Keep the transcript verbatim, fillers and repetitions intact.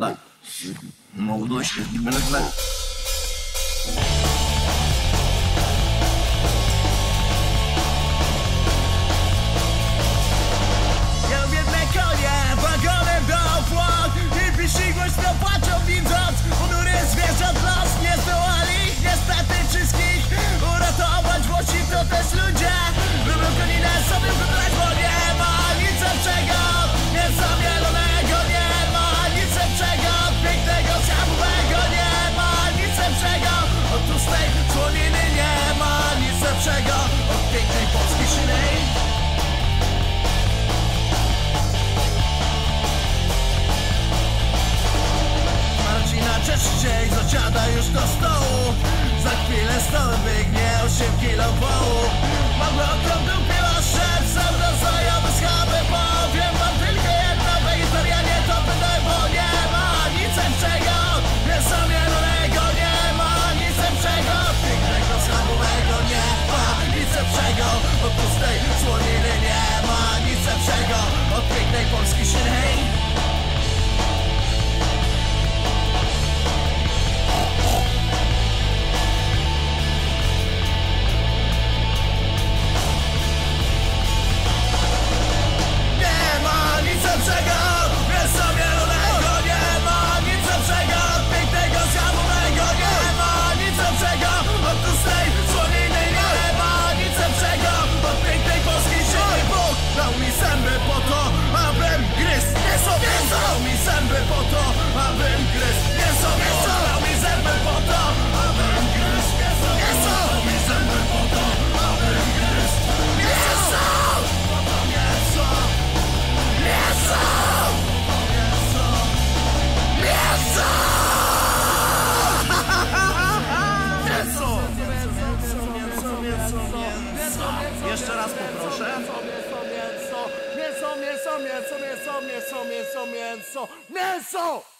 Tak, mogło się nagle. Ja biedne konie, wagonem do opłat i pisi głośno płaczą widząc ponury zwierząt los. Nie zdołali niestety wszystkich uratować, włosi to też ludzie. Lubią koninę sobie wybrać, bo nie ma nic lepszego, niezamielonego, nie ma nic lepszego, pięknego, schabowego, nie ma nic lepszego. Od tłustej słoniny nie ma nic lepszego, od pięknej polskiej szyny. Ciej zasiada już do stołu. Za chwilę stąd biegnie osiem kilo wołu. Mam okrąg dupiła szef, sam do znajomy schaby. Powiem wam tylko jedno, wegetarianie to pytaj, bo nie ma nic lepszego, mięsa mielonego, nie ma nic lepszego, pięknego schabowego, nie ma nic lepszego, od pustej słoniny nie ma nic lepszego, od pięknej polskiej szyny. Jeszcze raz poproszę. Mięso, mięso, mięso, mięso, mięso, mięso, mięso, mięso, mięso, mięso!